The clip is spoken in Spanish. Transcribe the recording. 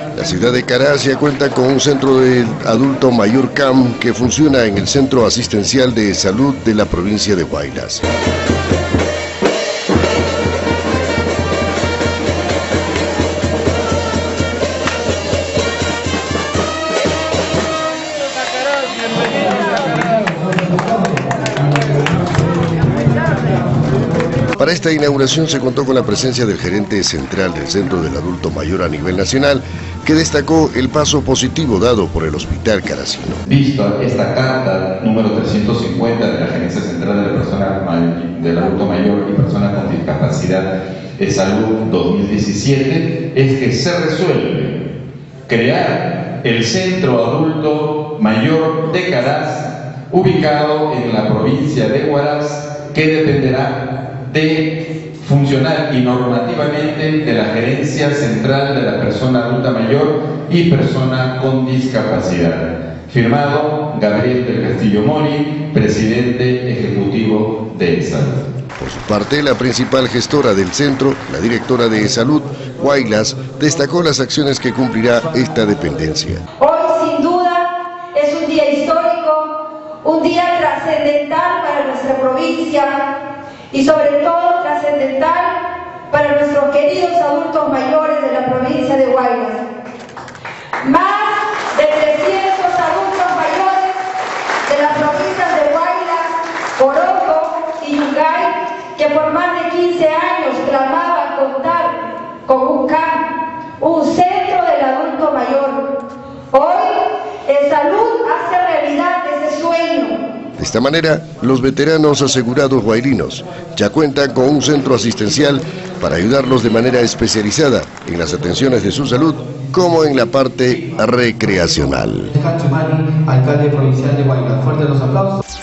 La ciudad de Caraz ya cuenta con un centro de adulto mayor CAM que funciona en el Centro Asistencial de Salud de la provincia de Huaylas. Para esta inauguración se contó con la presencia del gerente central del Centro del Adulto Mayor a nivel nacional, que destacó el paso positivo dado por el Hospital Caracino. Visto esta carta número 350 de la Gerencia Central de la Persona del Adulto Mayor y Personas con Discapacidad de Salud 2017, es que se resuelve crear el Centro Adulto Mayor de Caraz, ubicado en la provincia de Huaraz, que dependerá de funcionar y normativamente de la Gerencia Central de la Persona Adulta Mayor y Persona con Discapacidad. Firmado Gabriel del Castillo Mori, presidente ejecutivo de Salud. Por su parte, la principal gestora del centro, la directora de Salud, Huaylas, destacó las acciones que cumplirá esta dependencia. Hoy, sin duda, es un día histórico, un día trascendental para nuestra provincia y sobre todo trascendental para nuestros queridos adultos mayores de la provincia de Huaylas. Más de 300 adultos mayores de las provincias de Huaylas, Coroco y Yungay, que por más de 15 años clamaban contar con un CAM, un centro del adulto mayor. Hoy, en Salud hace realidad ese sueño. De esta manera, los veteranos asegurados huaylinos ya cuentan con un centro asistencial para ayudarlos de manera especializada en las atenciones de su salud, como en la parte recreacional. Alcalde provincial de Huaylas, fuerte los aplausos.